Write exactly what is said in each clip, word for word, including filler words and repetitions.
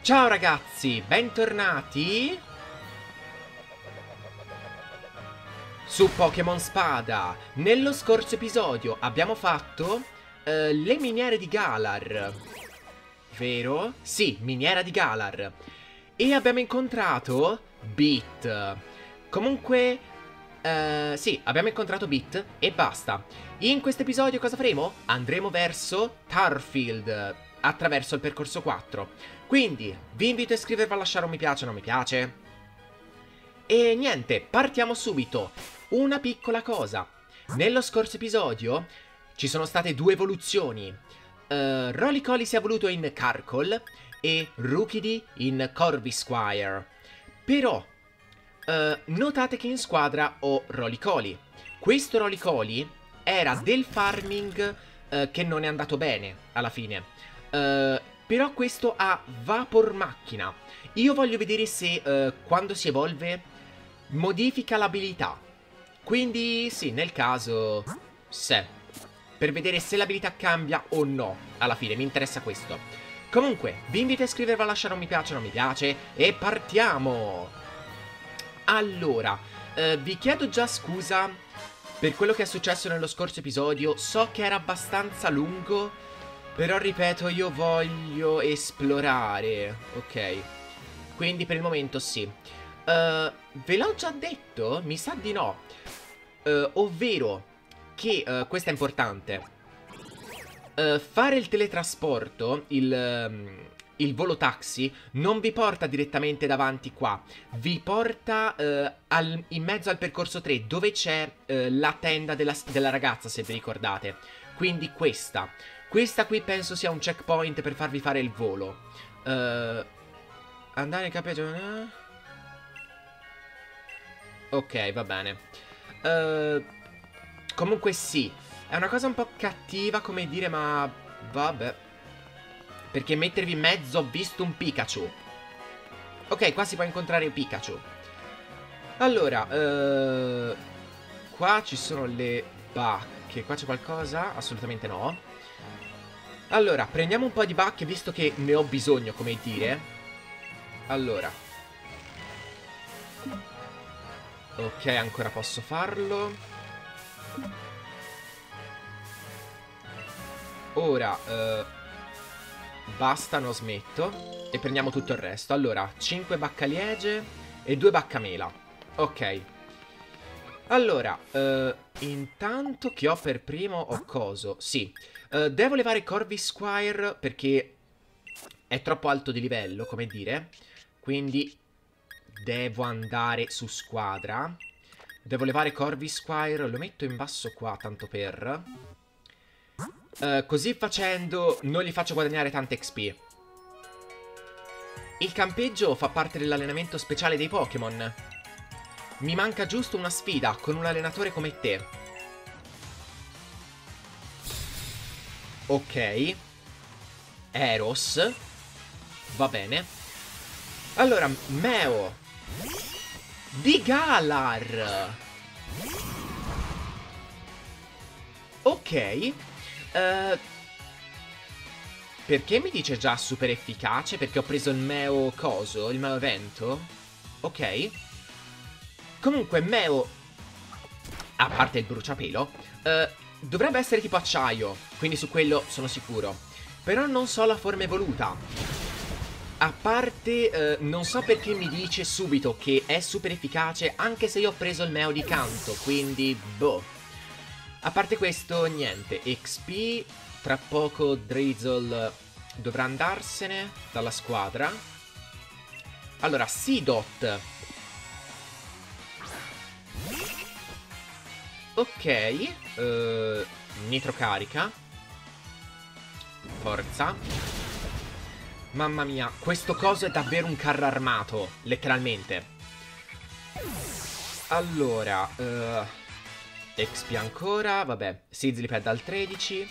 Ciao ragazzi, bentornati su Pokémon Spada. Nello scorso episodio abbiamo fatto uh, le miniere di Galar, vero? Sì, miniera di Galar. E abbiamo incontrato Beat. Comunque, uh, sì, abbiamo incontrato Beat e basta. In questo episodio cosa faremo? Andremo verso Tarfield attraverso il percorso quattro. Quindi vi invito a iscrivervi, a lasciare un mi piace o non mi piace. E niente, partiamo subito. Una piccola cosa: nello scorso episodio ci sono state due evoluzioni. uh, Rolycoly si è evoluto in Carkol e Rookidee in Corvisquire. Però uh, notate che in squadra ho Rolycoly. Questo Rolycoly era del farming uh, che non è andato bene alla fine. uh, Però questo ha Vapor Macchina. Io voglio vedere se uh, quando si evolve modifica l'abilità. Quindi sì, nel caso se per vedere se l'abilità cambia o no. Alla fine mi interessa questo. Comunque vi invito a iscrivervi, a lasciare un mi piace o non mi piace. E partiamo. Allora uh, vi chiedo già scusa per quello che è successo nello scorso episodio. So che era abbastanza lungo, però ripeto, io voglio esplorare. Ok, quindi per il momento sì. uh, Ve l'ho già detto? Mi sa di no. uh, Ovvero che, uh, questo è importante, uh, fare il teletrasporto, il, um, il volo taxi non vi porta direttamente davanti qua. Vi porta uh, al, in mezzo al percorso tre, dove c'è uh, la tenda della, della ragazza, se vi ricordate. Quindi questa Questa qui penso sia un checkpoint per farvi fare il volo. uh, Andare in campeggio. Ok, va bene. uh, Comunque sì, è una cosa un po' cattiva, come dire, ma vabbè. Perché mettervi in mezzo, ho visto un Pikachu. Ok, qua si può incontrare Pikachu. Allora, uh, qua ci sono le bacche. Qua c'è qualcosa? Assolutamente no. Allora, prendiamo un po' di bacche, visto che ne ho bisogno, come dire. Allora. Ok, ancora posso farlo. Ora, eh, basta, non smetto. E prendiamo tutto il resto. Allora, cinque baccaliegie e due baccamela. Ok. Allora, eh, intanto che ho per primo ho coso. Sì. Uh, devo levare Corvisquire perché è troppo alto di livello, come dire. Quindi devo andare su squadra. Devo levare Corvisquire. Lo metto in basso qua, tanto per uh, così facendo non gli faccio guadagnare tante X P. Il campeggio fa parte dell'allenamento speciale dei Pokémon. Mi manca giusto una sfida con un allenatore come te. Ok, Eros. Va bene. Allora, Meo di Galar. Ok. uh, Perché mi dice già super efficace? Perché ho preso il Meo coso, il Meo evento. Ok. Comunque Meo, a parte il bruciapelo, uh, dovrebbe essere tipo acciaio, quindi su quello sono sicuro. Però non so la forma evoluta. A parte, eh, non so perché mi dice subito che è super efficace, anche se io ho preso il Meo di canto, quindi boh. A parte questo, niente. X P, tra poco Drizzle dovrà andarsene dalla squadra. Allora, Seedot. Ok, uh, nitro carica. Forza. Mamma mia, questo coso è davvero un carro armato, letteralmente. Allora, uh, X P ancora, vabbè. Sizzliped al tredici.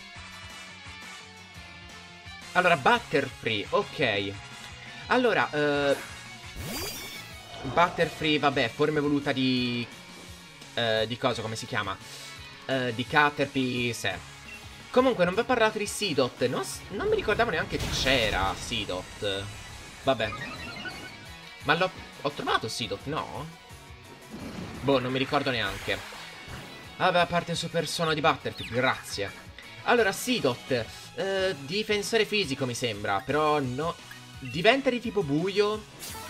Allora, Butterfree, ok. Allora, uh, Butterfree, vabbè, forma evoluta di... Uh, di cosa, come si chiama? Uh, di Caterpie, se. Comunque non vi ho parlato di Seedot. Non, non mi ricordavo neanche che c'era Seedot. Vabbè. Ma l'ho... ho trovato Seedot, no? Boh, non mi ricordo neanche. Vabbè, a parte il super suono di Butterfield, grazie. Allora, Seedot, eh, difensore fisico mi sembra, però no... diventa di tipo buio,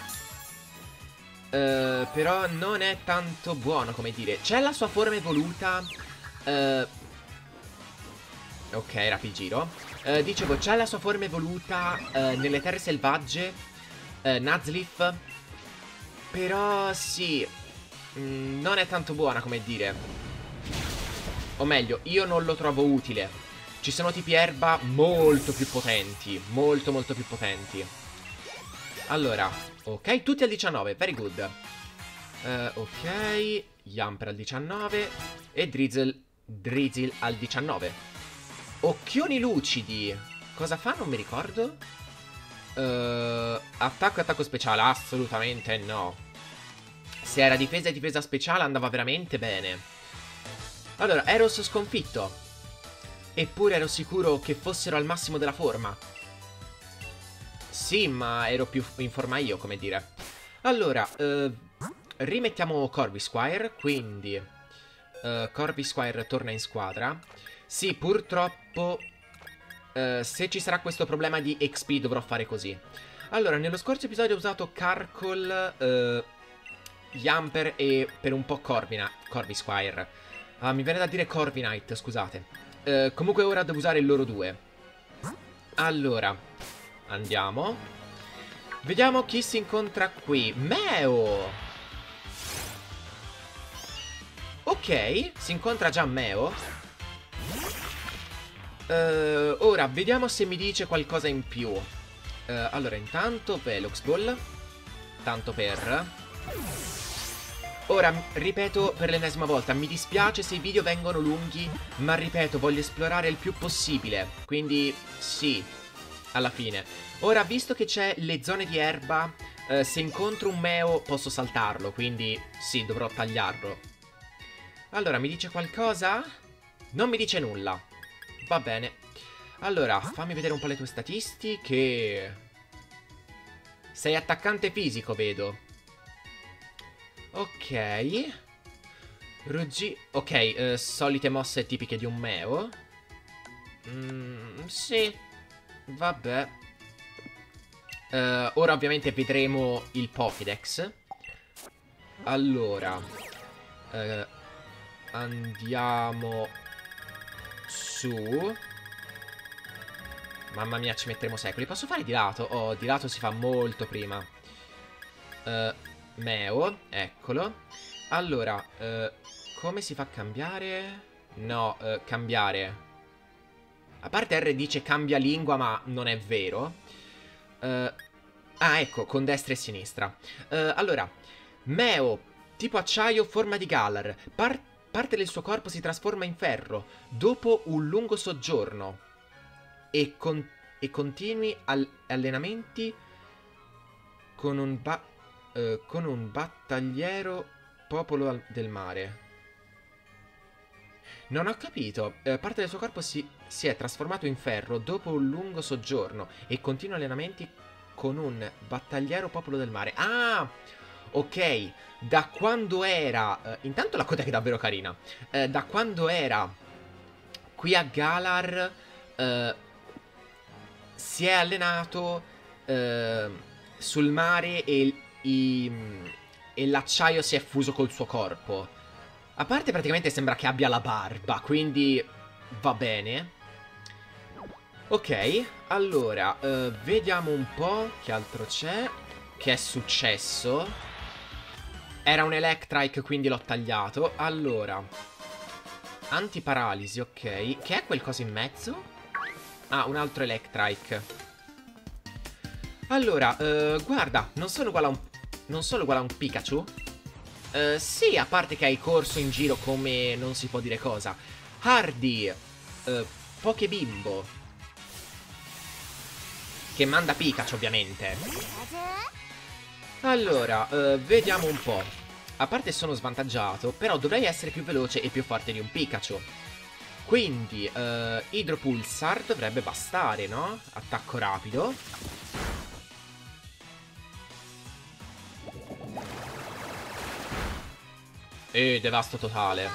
eh, però non è tanto buono, come dire. C'è la sua forma evoluta, eh... ok, rapigiro. eh, Dicevo, c'è la sua forma evoluta eh, nelle terre selvagge, eh, Nuzleaf, però sì, mh, non è tanto buona, come dire. O meglio, io non lo trovo utile. Ci sono tipi erba molto più potenti, molto molto più potenti. Allora, ok, tutti al diciannove, very good. uh, Ok, Yamper al diciannove e Drizzle, Drizzle al diciannove. Occhioni lucidi. Cosa fa? Non mi ricordo. uh, Attacco e attacco speciale, assolutamente no. Se era difesa e difesa speciale andava veramente bene. Allora, Eros sconfitto. Eppure ero sicuro che fossero al massimo della forma. Sì, ma ero più in forma io, come dire. Allora, uh, rimettiamo Corvisquire. Quindi uh, Corvisquire torna in squadra. Sì, purtroppo uh, se ci sarà questo problema di X P dovrò fare così. Allora, nello scorso episodio ho usato Carkol, uh, Yamper e per un po' Corvina, Corvisquire. Ah, mi viene da dire Corviknight, scusate. uh, Comunque ora devo usare il loro due. Allora, andiamo. Vediamo chi si incontra qui. Meo. Ok, si incontra già Meo. uh, Ora, vediamo se mi dice qualcosa in più. uh, Allora, intanto Velox Ball. Tanto per... Ora, ripeto per l'ennesima volta, mi dispiace se i video vengono lunghi, ma ripeto, voglio esplorare il più possibile. Quindi, sì, alla fine. Ora, visto che c'è le zone di erba, eh, se incontro un Meo posso saltarlo, quindi sì, dovrò tagliarlo. Allora, mi dice qualcosa? Non mi dice nulla. Va bene. Allora, fammi vedere un po' le tue statistiche. Sei attaccante fisico, vedo. Ok. Ruggi... Ok, eh, solite mosse tipiche di un Meo. Mm, sì. Vabbè. uh, Ora ovviamente vedremo il Pokédex. Allora uh, andiamo su. Mamma mia, ci metteremo secoli. Posso fare di lato? Oh, di lato si fa molto prima. uh, Meo, eccolo. Allora, uh, come si fa a cambiare? No, uh, cambiare. A parte R dice cambia lingua, ma non è vero. uh, Ah, ecco, con destra e sinistra. uh, Allora, Meo, tipo acciaio, forma di Galar. Par Parte del suo corpo si trasforma in ferro dopo un lungo soggiorno. E, con e continui al allenamenti con un ba Uh, con un battagliero popolo del mare. Non ho capito. uh, Parte del suo corpo si, si è trasformato in ferro dopo un lungo soggiorno e continua allenamenti con un battagliero popolo del mare. Ah, ok. Da quando era uh, intanto la coda che è davvero carina. uh, Da quando era qui a Galar uh, si è allenato uh, sul mare e e l'acciaio si è fuso col suo corpo. A parte praticamente sembra che abbia la barba, quindi va bene. Ok, allora uh, vediamo un po' che altro c'è. Che è successo. Era un Electrike, quindi l'ho tagliato. Allora, antiparalisi, ok. Che è quel coso in mezzo? Ah, un altro Electrike. Allora, uh, guarda, non sono uguale a un Non sono uguale a un Pikachu? Uh, sì, a parte che hai corso in giro come non si può dire cosa. Hardy, uh, Pokébimbo, che manda Pikachu ovviamente. Allora, uh, vediamo un po'. A parte sono svantaggiato, però dovrei essere più veloce e più forte di un Pikachu. Quindi, uh, Hydropulsar dovrebbe bastare, no? Attacco rapido. E devasto totale.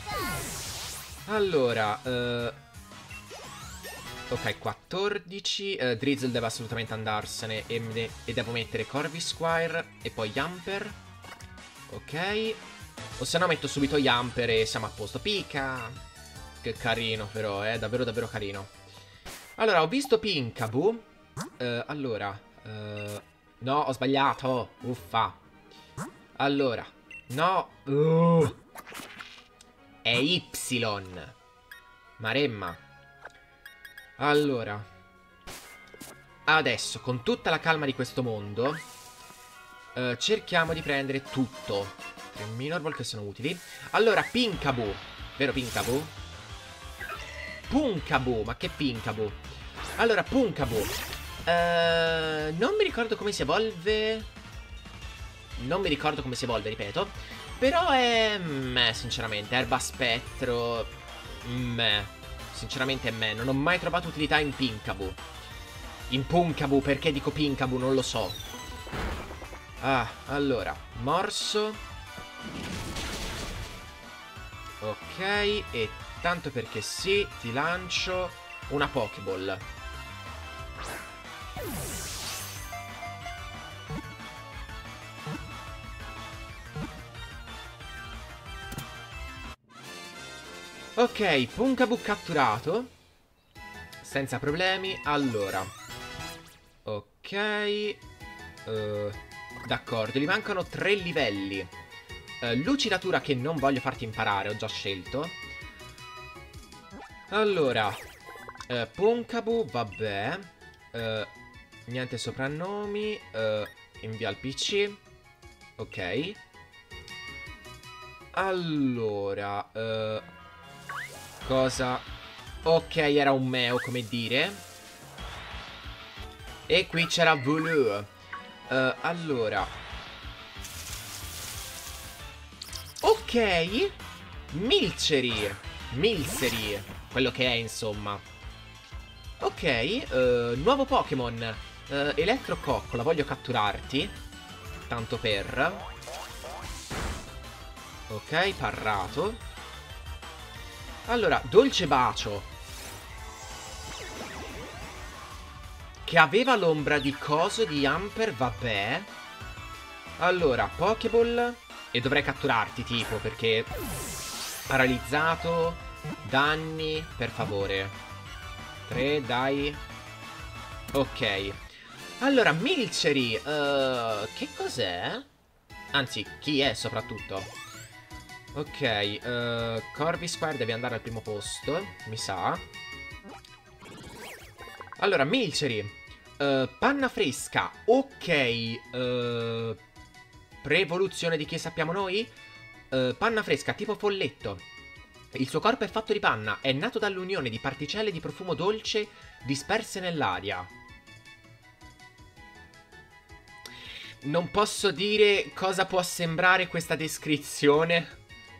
Allora, uh, ok, quattordici. uh, Drizzle deve assolutamente andarsene. E, de e devo mettere Corvisquire e poi Yamper. Ok. O se no metto subito Yamper e siamo a posto. Pika. Che carino però, eh, davvero davvero carino. Allora, ho visto Pinkaboo. uh, Allora uh, no, ho sbagliato. Uffa. Allora, no. uh. È Y. Maremma. Allora, adesso, con tutta la calma di questo mondo, uh, cerchiamo di prendere tutto. Tre Minor Ball che sono utili. Allora, Pinkaboo. Vero Pinkaboo? Punkaboo. Ma che Pinkaboo? Allora, Punkaboo. uh, Non mi ricordo come si evolve. Non mi ricordo come si evolve, ripeto. Però è... meh, sinceramente. Erba spettro. Meh. Sinceramente è meh. Non ho mai trovato utilità in Pinkaboo. In Punkaboo, perché dico Pinkaboo? Non lo so. Ah, allora. Morso. Ok. E tanto perché sì, ti lancio una Pokéball. Ok, Punkaboo catturato. Senza problemi. Allora. Ok. uh, D'accordo, gli mancano tre livelli. uh, Lucidatura che non voglio farti imparare, ho già scelto. Allora uh, Punkaboo, vabbè. uh, Niente soprannomi. uh, Invia al P C. Ok. Allora uh, cosa? Ok, era un Meo, come dire. E qui c'era Volu. uh, Allora. Ok. Milcery. Milcery. Quello che è, insomma. Ok, uh, nuovo Pokémon. uh, Elettrococcola, voglio catturarti. Tanto per. Ok, parrato. Allora, Dolce Bacio, che aveva l'ombra di coso di Amper, vabbè. Allora, Pokéball. E dovrei catturarti, tipo, perché paralizzato. Danni, per favore. Tre, dai. Ok. Allora, Milcery. uh, Che cos'è? Anzi, chi è soprattutto? Ok, uh, Corvisquire deve andare al primo posto, mi sa. Allora, Milcery. uh, Panna fresca. Ok. uh, Pre-evoluzione di chi sappiamo noi? uh, Panna fresca, tipo folletto. Il suo corpo è fatto di panna. È nato dall'unione di particelle di profumo dolce disperse nell'aria. Non posso dire cosa può sembrare questa descrizione,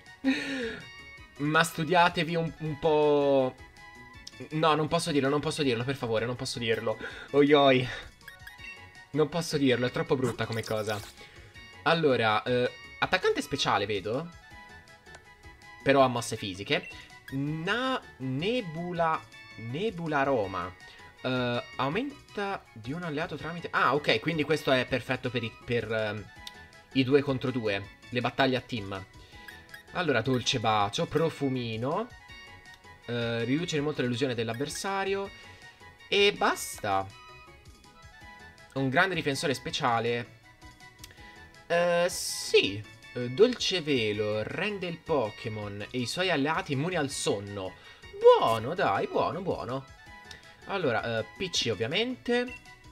ma studiatevi un, un po'. No, non posso dirlo, non posso dirlo, per favore, non posso dirlo. Oioi. Non posso dirlo, è troppo brutta come cosa. Allora, eh, attaccante speciale, vedo. Però ha mosse fisiche. Na Nebula Nebula Roma. uh, Aumenta di un alleato tramite... Ah, ok, quindi questo è perfetto per, i, per uh, i due contro due. Le battaglie a team. Allora, Dolce Bacio, Profumino. uh, Riduce molto l'illusione dell'avversario. E basta. Un grande difensore speciale. uh, Sì. Dolce Velo rende il Pokémon e i suoi alleati immuni al sonno. Buono, dai, buono, buono. Allora, uh, P C ovviamente.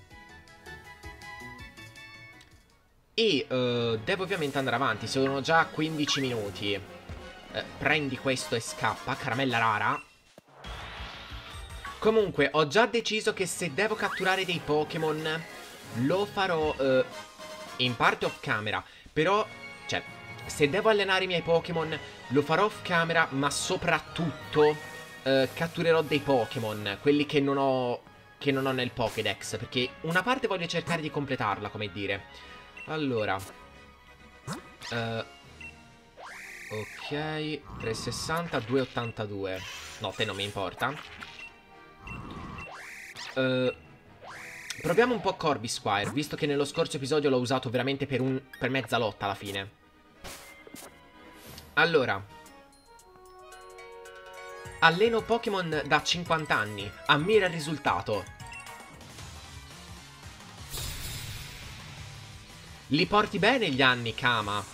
E uh, devo ovviamente andare avanti. Sono già quindici minuti. uh, Prendi questo e scappa. Caramella rara. Comunque, ho già deciso che se devo catturare dei Pokémon lo farò uh, in parte off camera. Però... Cioè, se devo allenare i miei Pokémon, lo farò off camera, ma soprattutto eh, catturerò dei Pokémon, quelli che non ho che non ho nel Pokédex, perché una parte voglio cercare di completarla, come dire. Allora. Uh, Ok, trecentosessanta, duecentottantadue. No, te non mi importa. Uh, proviamo un po' Corvisquire, visto che nello scorso episodio l'ho usato veramente per, un, per mezza lotta alla fine. Allora, alleno Pokémon da cinquanta anni. Ammira il risultato. Li porti bene gli anni, Kama.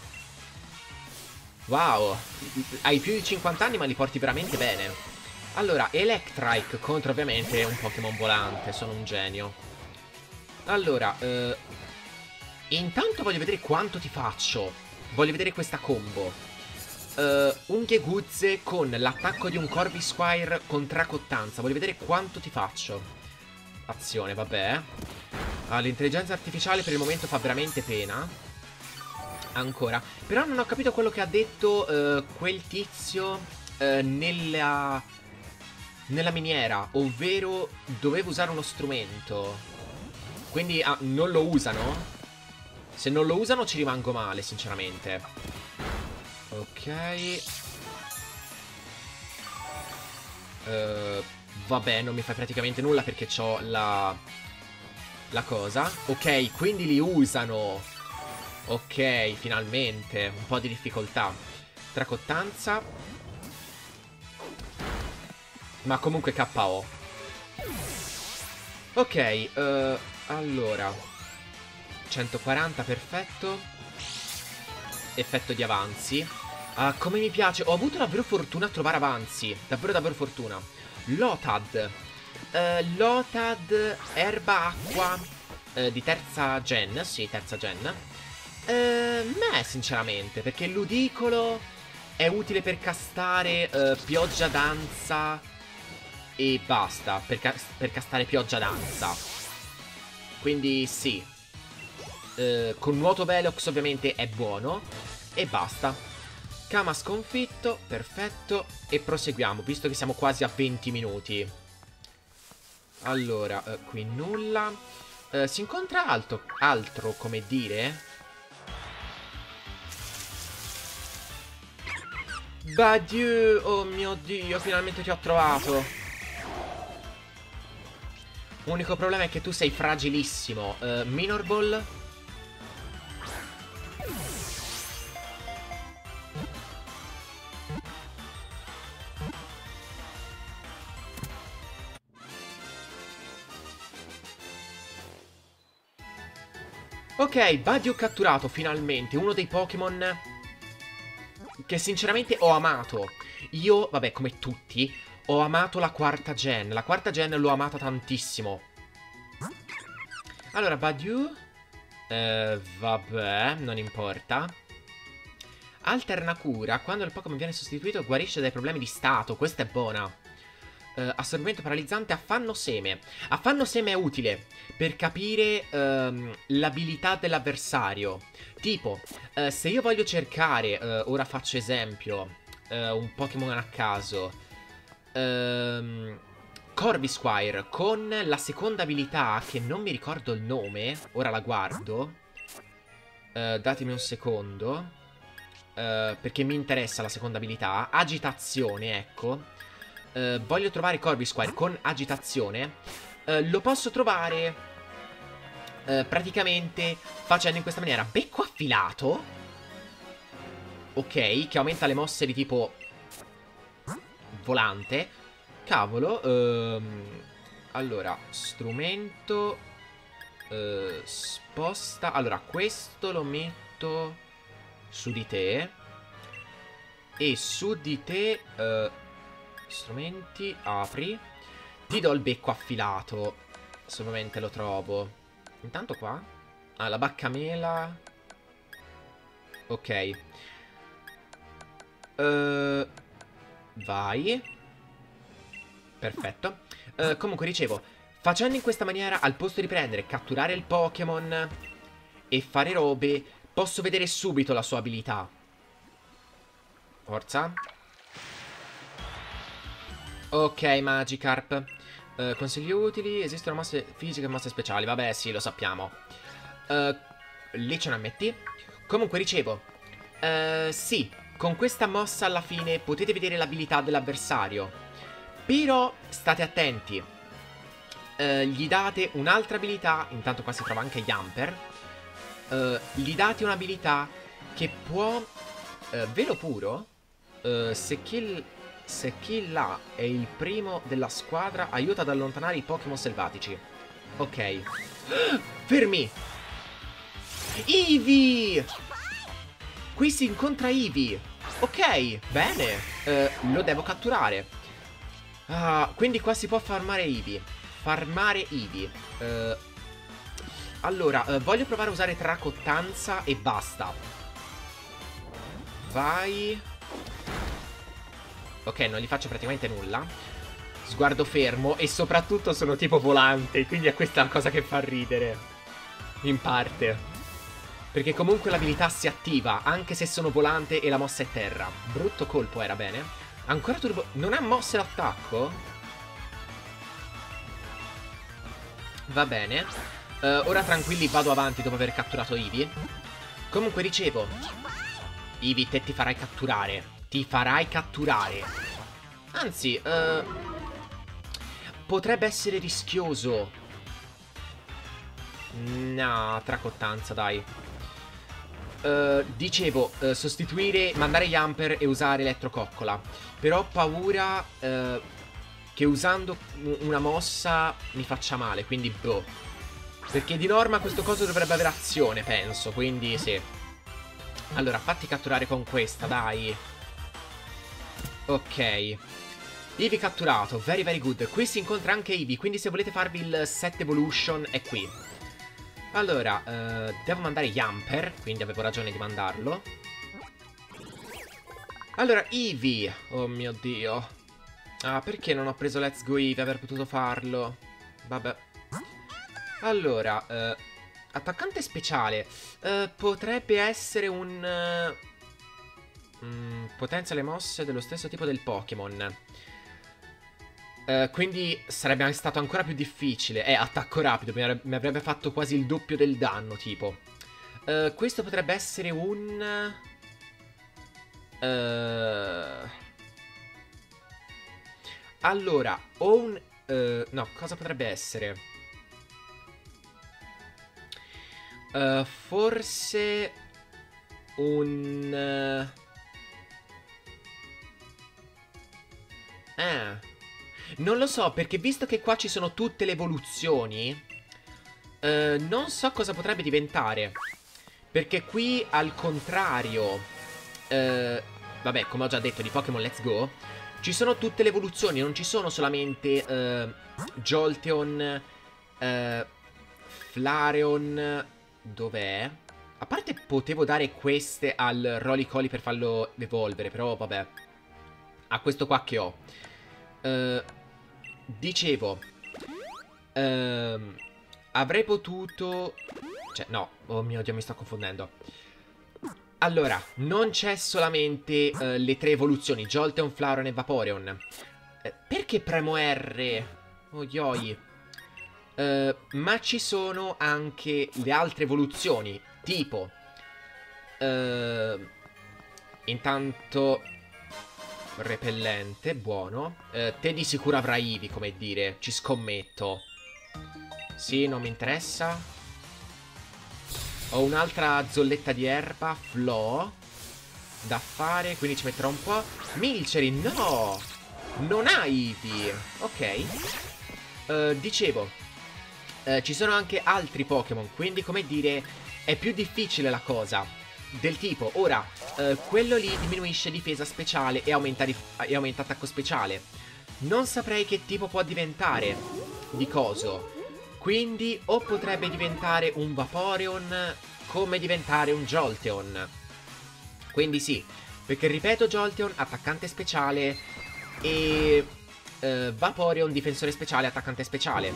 Wow, hai più di cinquanta anni ma li porti veramente bene. Allora, Electrike contro ovviamente un Pokémon volante. Sono un genio. Allora, eh, intanto voglio vedere quanto ti faccio. Voglio vedere questa combo. uh, Unghie Guzze con l'attacco di un Corvisquire con Tracottanza. Voglio vedere quanto ti faccio. Azione, vabbè. ah, L'intelligenza artificiale per il momento fa veramente pena. Ancora. Però non ho capito quello che ha detto uh, quel tizio uh, nella... nella miniera. Ovvero dovevo usare uno strumento. Quindi ah, non lo usano? Se non lo usano ci rimango male, sinceramente. Ok. uh, Vabbè, non mi fai praticamente nulla perché c'ho la... la cosa. Ok, quindi li usano. Ok, finalmente. Un po' di difficoltà. Tracottanza. Ma comunque K O. Ok, uh, allora centoquaranta, perfetto. Effetto di avanzi. uh, Come mi piace. Ho avuto davvero fortuna a trovare avanzi. Davvero davvero fortuna. Lotad. uh, Lotad, erba acqua, uh, di terza gen. Sì, terza gen. Uh, me, sinceramente, perché il ludicolo è utile per castare uh, pioggia danza e basta, per, ca per castare pioggia danza. Quindi sì. uh, Con nuoto Velox ovviamente è buono. E basta. Kama sconfitto, perfetto. E proseguiamo, visto che siamo quasi a venti minuti. Allora, uh, qui nulla. uh, Si incontra altro, altro, come dire. Badiou, oh mio Dio, finalmente ti ho trovato. Unico problema è che tu sei fragilissimo. uh, Minor Ball. Ok, Badiou catturato finalmente. Uno dei Pokémon che sinceramente ho amato. Io, vabbè, come tutti, ho amato la quarta gen. La quarta gen l'ho amata tantissimo. Allora, Badiou. Eh, vabbè, non importa. Alterna cura. Quando il Pokémon viene sostituito guarisce dai problemi di stato. Questa è buona. Uh, assorbimento paralizzante, affanno seme. Affanno seme è utile per capire um, l'abilità dell'avversario. Tipo, uh, se io voglio cercare, uh, ora faccio esempio, uh, un Pokémon a caso, um, Corvisquire con la seconda abilità, che non mi ricordo il nome, ora la guardo. Uh, datemi un secondo, uh, perché mi interessa la seconda abilità. Agitazione, ecco. Uh, voglio trovare Corvisquire con agitazione. uh, Lo posso trovare uh, praticamente facendo in questa maniera: becco affilato. Ok, che aumenta le mosse di tipo volante. Cavolo. um, Allora, strumento, uh, sposta. Allora, questo lo metto su di te. E su di te uh, strumenti, apri. Ti do il becco affilato. Se ovviamente lo trovo. Intanto qua. Ah, la baccamela. Ok. uh, Vai. Perfetto. uh, Comunque dicevo, facendo in questa maniera, al posto di prendere, catturare il Pokémon e fare robe, posso vedere subito la sua abilità. Forza. Ok, Magikarp. uh, Consigli utili. Esistono mosse fisiche e mosse speciali. Vabbè, sì, lo sappiamo. uh, Lì c'è un M T. Comunque, ricevo uh, sì, con questa mossa alla fine potete vedere l'abilità dell'avversario. Però state attenti. Uh, gli date un'altra abilità. Intanto qua si trova anche Jumper. Uh, gli date un'abilità che può... Uh, velo puro? Uh, se kill... Se chi là è il primo della squadra, aiuta ad allontanare i Pokémon selvatici. Ok. Fermi! Eevee! Qui si incontra Eevee. Ok, bene. Uh, lo devo catturare. Uh, quindi qua si può farmare Eevee. Farmare Eevee. Uh, allora, uh, voglio provare a usare Tracottanza e basta. Vai. Ok, non gli faccio praticamente nulla. Sguardo fermo. E soprattutto sono tipo volante. Quindi è questa la cosa che fa ridere. In parte. Perché comunque l'abilità si attiva anche se sono volante e la mossa è terra. Brutto colpo, era bene. Ancora turbo... Non ha mosse l'attacco? Va bene. uh, Ora tranquilli vado avanti dopo aver catturato Eevee. Comunque dicevo, Eevee, te ti farai catturare. Ti farai catturare. Anzi, uh, potrebbe essere rischioso. No, Tracottanza, dai. Uh, dicevo, uh, sostituire, mandare Jumper e usare Elettrococcola. Però ho paura uh, che usando una mossa mi faccia male, quindi boh. Perché di norma questo coso dovrebbe avere azione, penso, quindi sì. Allora, fatti catturare con questa, dai. Ok. Eevee catturato, very very good. Qui si incontra anche Eevee, quindi se volete farvi il set evolution è qui. Allora, uh, devo mandare Jumper, quindi avevo ragione di mandarlo. Allora, Eevee. Oh mio Dio. Ah, perché non ho preso Let's Go Eevee, aver potuto farlo? Vabbè. Allora, uh, attaccante speciale. uh, Potrebbe essere un... Uh, Mm, potenzia le mosse dello stesso tipo del Pokémon. uh, Quindi sarebbe stato ancora più difficile. Eh, attacco rapido, mi, mi avrebbe fatto quasi il doppio del danno, tipo. uh, Questo potrebbe essere un... Uh, allora, o un... Uh, no, cosa potrebbe essere? Uh, forse... Un... Uh, Eh, non lo so, perché visto che qua ci sono tutte le evoluzioni, eh, non so cosa potrebbe diventare. Perché qui, al contrario, eh, vabbè, come ho già detto di Pokémon Let's Go, ci sono tutte le evoluzioni, non ci sono solamente eh, Jolteon, eh, Flareon, dov'è? A parte potevo dare queste al Roly-Coly per farlo evolvere, però vabbè. A questo qua che ho. Uh, dicevo, uh, avrei potuto... Cioè, no, oh mio Dio, mi sto confondendo. Allora, non c'è solamente uh, le tre evoluzioni, Jolteon, Flareon e Vaporeon. uh, Perché premo R? Oh ioi. uh, Ma ci sono anche le altre evoluzioni, tipo uh, intanto... Repellente, buono. eh, Te di sicuro avrai Eevee, come dire. Ci scommetto. Sì, non mi interessa. Ho un'altra zolletta di erba, Flo, da fare, quindi ci metterò un po'. Milcery, no! Non ha Eevee. Ok. uh, Dicevo, uh, ci sono anche altri Pokémon, quindi come dire, è più difficile la cosa. Del tipo, ora, uh, quello lì diminuisce difesa speciale e aumenta, e aumenta attacco speciale. Non saprei che tipo può diventare di coso. Quindi o potrebbe diventare un Vaporeon, come diventare un Jolteon. Quindi sì, perché ripeto, Jolteon attaccante speciale e uh, Vaporeon difensore speciale, attaccante speciale.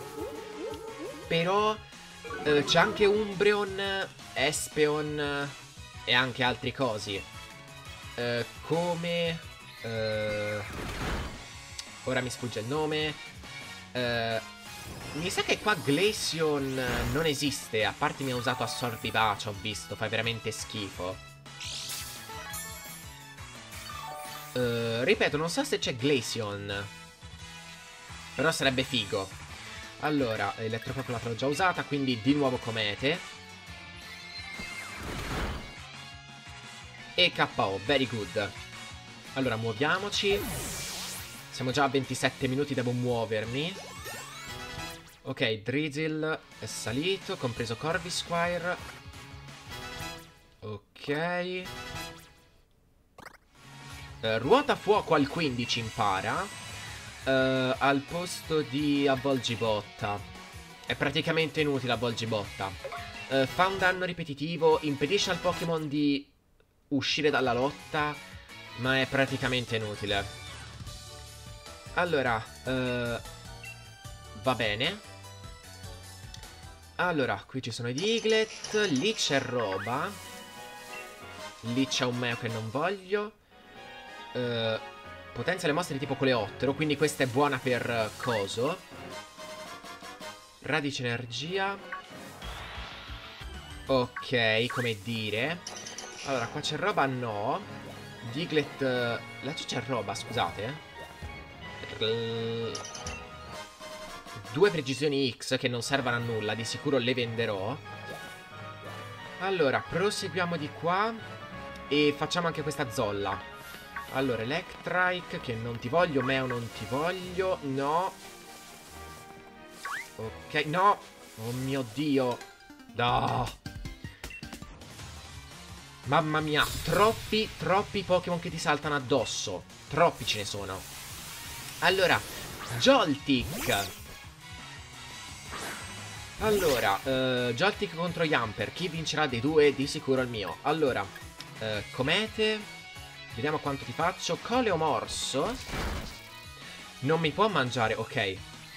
Però uh, c'è anche Umbreon, Espeon e anche altri cosi. uh, Come uh, ora mi sfugge il nome. uh, Mi sa che qua Glaceon non esiste. A parte mi ha usato Assorbivacia, ho visto, fa veramente schifo. uh, ripeto, non so se c'è Glaceon, però sarebbe figo. Allora, Elettrococola l'ho già usata, quindi di nuovo Comete. E K O, very good. Allora, muoviamoci. Siamo già a ventisette minuti, devo muovermi. Ok, Drizzle è salito, compreso Corvisquire. Ok. Uh, ruota fuoco al quindici impara. Uh, al posto di Avvolgibotta. È praticamente inutile Avvolgibotta. Uh, fa un danno ripetitivo, impedisce al Pokémon di uscire dalla lotta, ma è praticamente inutile. Allora, uh, va bene. Allora, qui ci sono i Diglett, lì c'è roba. Lì c'è un Meo che non voglio. Uh, Potenzia le mosse di tipo coleottero, quindi questa è buona per uh, coso. Radice energia. Ok, come dire. Allora, qua c'è roba? No. Diglett... Uh, là c'è roba, scusate. R Due precisioni X che non servono a nulla, di sicuro le venderò. Allora, proseguiamo di qua e facciamo anche questa zolla. Allora, Electrike, che non ti voglio, Meo non ti voglio, no. Ok, no. Oh mio Dio. No. Mamma mia, troppi, troppi Pokémon che ti saltano addosso. Troppi ce ne sono. Allora, Joltik. Allora, uh, Joltik contro Yamper. Chi vincerà dei due? Di sicuro il mio. Allora, uh, Comete. Vediamo quanto ti faccio. Coleomorso. Non mi può mangiare, ok.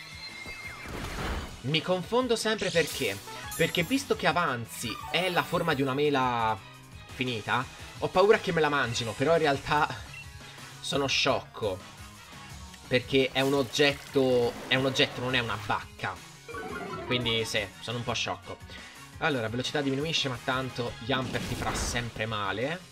Mi confondo sempre perché Perché visto che Avanzi è la forma di una mela finita, ho paura che me la mangino. Però in realtà sono sciocco, perché è un oggetto. È un oggetto, non è una vacca. Quindi sì, sono un po' sciocco. Allora, velocità diminuisce, ma tanto Yamper ti farà sempre male.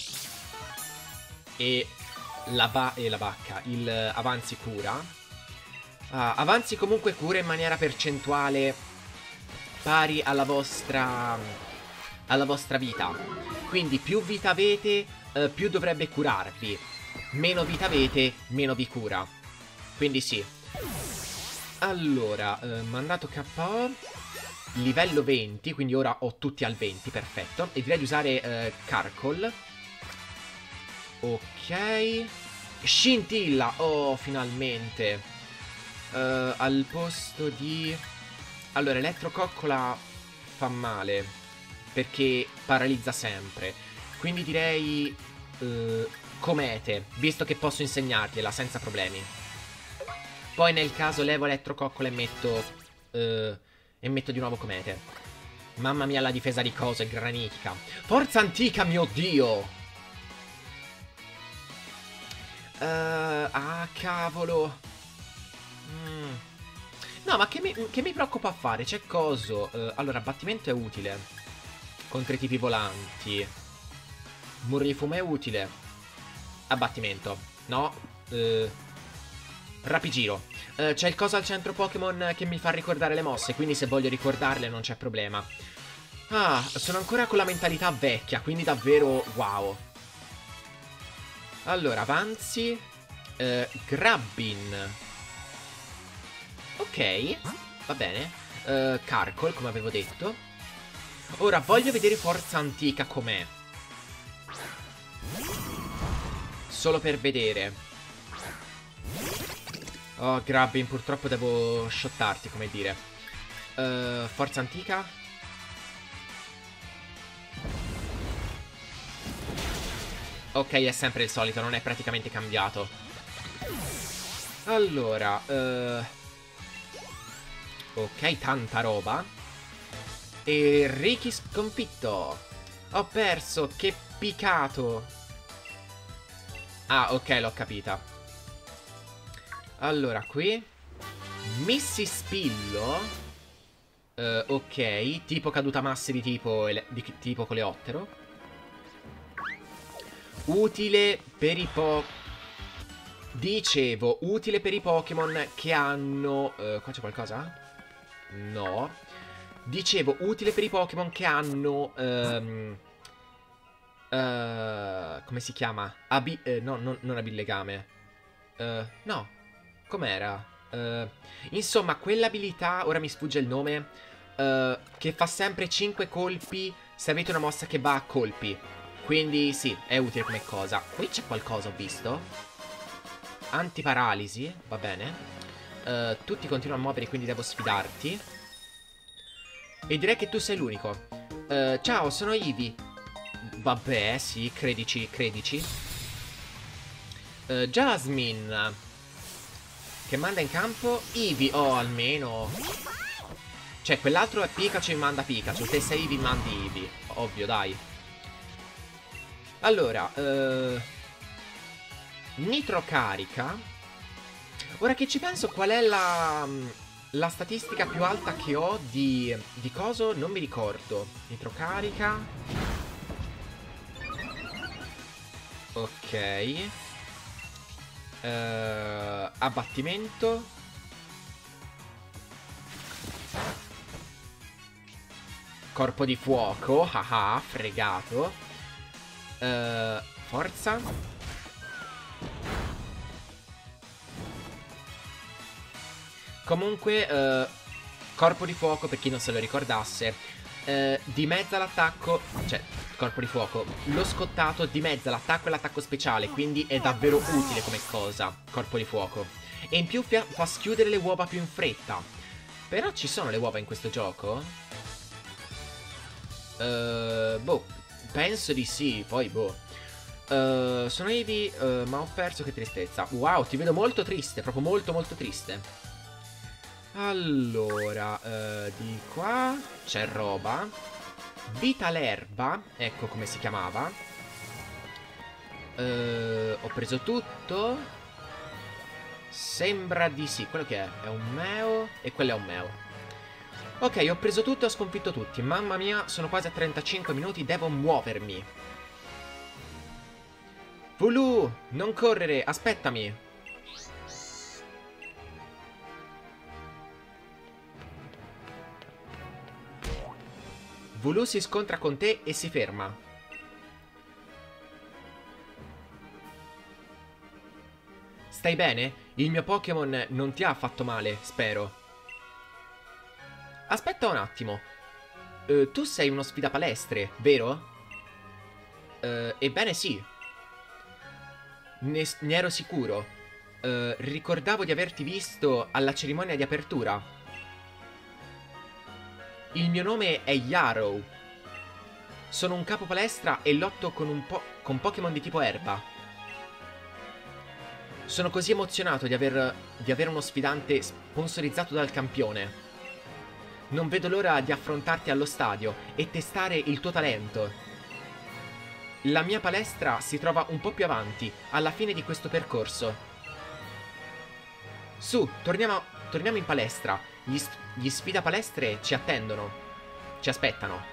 E la, ba e la bacca, il Avanzi cura. ah, Avanzi comunque cura in maniera percentuale pari alla vostra alla vostra vita. Quindi più vita avete, eh, più dovrebbe curarvi. Meno vita avete, meno vi cura. Quindi sì. Allora, eh, mandato K O, livello venti, quindi ora ho tutti al venti, perfetto. E direi di usare eh, Carkol. Ok. Scintilla. Oh, finalmente. uh, Al posto di... Allora, Elettrococcola fa male, perché paralizza sempre. Quindi direi uh, Comete, visto che posso insegnargliela senza problemi. Poi nel caso levo Elettrococcola e metto uh, E metto di nuovo Comete. Mamma mia, la difesa di coso è granitica. Forza antica, mio Dio. Uh, ah, cavolo. mm. No, ma che mi, che mi preoccupa a fare? C'è coso. uh, Allora, abbattimento è utile contro i tipi volanti. Muro di fumo è utile. Abbattimento no. uh, Rapigiro. uh, C'è il coso al centro Pokémon che mi fa ricordare le mosse, quindi se voglio ricordarle non c'è problema. Ah, sono ancora con la mentalità vecchia, quindi davvero wow. Allora, avanzi. uh, Grabbin. Ok, va bene. uh, Carkol, come avevo detto. Ora voglio vedere forza antica com'è, solo per vedere. Oh, Grabbin, purtroppo devo shottarti, come dire. uh, Forza antica. Ok, è sempre il solito, non è praticamente cambiato. Allora, uh... ok, tanta roba. E Ricky sconfitto. Ho perso, che piccato. Ah, ok, l'ho capita. Allora, qui Missy Spillo. uh, Ok, tipo caduta masse di tipo, di tipo coleottero. Utile per i po... Dicevo, utile per i Pokémon che hanno... Uh, qua c'è qualcosa? No. Dicevo, utile per i Pokémon che hanno... Um, uh, come si chiama? Abi... Eh, no, no, non abilegame. Uh, no. Com'era? Uh, insomma, quell'abilità, ora mi sfugge il nome, uh, che fa sempre cinque colpi se avete una mossa che va a colpi. Quindi sì, è utile come cosa. Qui c'è qualcosa, ho visto. Antiparalisi, va bene. uh, Tutti continuano a muovere, quindi devo sfidarti. E direi che tu sei l'unico. uh, Ciao, sono Eevee. Vabbè, sì, credici, credici. uh, Jasmine, che manda in campo Eevee. Oh, almeno. Cioè, quell'altro è Pikachu e manda Pikachu. Te sei Eevee, mandi Eevee. Ovvio, dai. Allora, uh, Nitro carica. Ora che ci penso, qual è la, la statistica più alta che ho di, di coso? Non mi ricordo. Nitro carica. Ok. uh, Abbattimento. Corpo di fuoco. Haha, fregato. uh, Forza. Comunque, uh, corpo di fuoco, per chi non se lo ricordasse, uh, dimezza l'attacco. Cioè, corpo di fuoco, lo scottato dimezza l'attacco e l'attacco speciale. Quindi è davvero utile come cosa, corpo di fuoco. E in più fa schiudere le uova più in fretta. Però ci sono le uova in questo gioco? Uh, boh, penso di sì, poi boh. uh, Sono Eevee, uh, ma ho perso, che tristezza. Wow, ti vedo molto triste, proprio molto molto triste. Allora, uh, di qua c'è roba. Vita l'erba, ecco come si chiamava. uh, Ho preso tutto. Sembra di sì, quello che è è un meo. E quello è un meo. Ok, ho preso tutto e ho sconfitto tutti. Mamma mia, sono quasi a trentacinque minuti, devo muovermi. Vulu, non correre, aspettami. Vulu si scontra con te e si ferma. Stai bene? Il mio Pokémon non ti ha fatto male, spero. Aspetta un attimo. uh, Tu sei uno sfidapalestre, vero? Uh, ebbene sì. Ne, ne ero sicuro. uh, Ricordavo di averti visto alla cerimonia di apertura. Il mio nome è Yarrow. Sono un capo palestra e lotto con un po' con Pokémon di tipo erba. Sono così emozionato di aver di avere uno sfidante sponsorizzato dal campione. Non vedo l'ora di affrontarti allo stadio e testare il tuo talento. La mia palestra si trova un po' più avanti, alla fine di questo percorso. Su, torniamo, torniamo in palestra. Gli, gli sfida palestre ci attendono. Ci aspettano.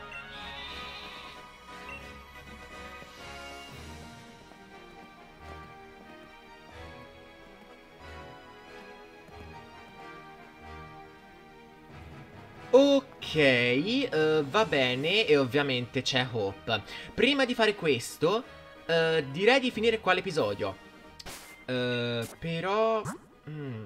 Ok, uh, va bene, e ovviamente c'è Hope. Prima di fare questo, uh, direi di finire qua l'episodio. Uh, però... Mm.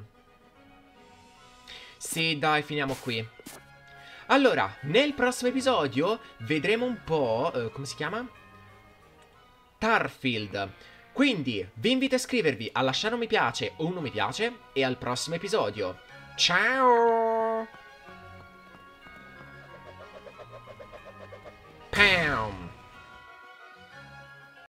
Sì, dai, finiamo qui. Allora, nel prossimo episodio vedremo un po'... Uh, come si chiama? Tarfield. Quindi, vi invito a iscrivervi, a lasciare un mi piace o un non mi piace, e al prossimo episodio. Ciao! Pam!